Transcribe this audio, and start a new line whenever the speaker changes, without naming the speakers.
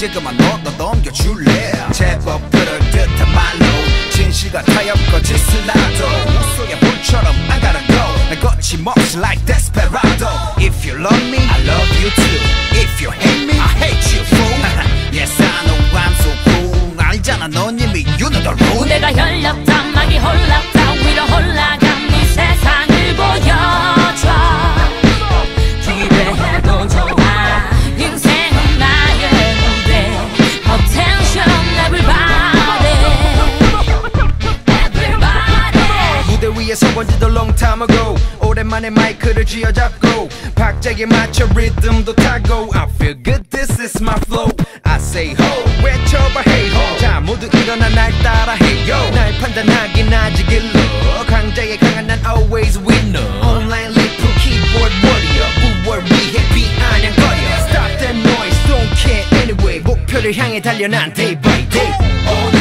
이제 그만 너 넘겨줄래. 제법 그럴듯한 말로 진실과 타협 거짓을 놔도 목소리에 불처럼 I gotta go. 날 거침없이 like desperado. If you love me, I love you too. If you hate me, I hate you fool. Yes I know I'm so cool. 알잖아 넌 이미 you know the rule.
무대가 열렸다 막이 홀랐다 위로 올라간 이 세상을 보여줘. 기대해도 좋아 인생은 나의 무대. Attention everybody. Everybody.
무대 위에 서본 지도 long time ago. 오랜만에 마이크를 쥐어잡고 박자에 맞춰 리듬도 타고 I feel good this is my flow. I say ho 외쳐봐 hey ho. 자 모두 일어나 날 따라 hey yo. 날 판단하긴 아직 일러. 강자의 강한 난 always winner. Online 리프 keyboard warrior. 9월 위해 비아냥거려. Stop that noise don't care anyway. 목표를 향해 달려 난 day by day.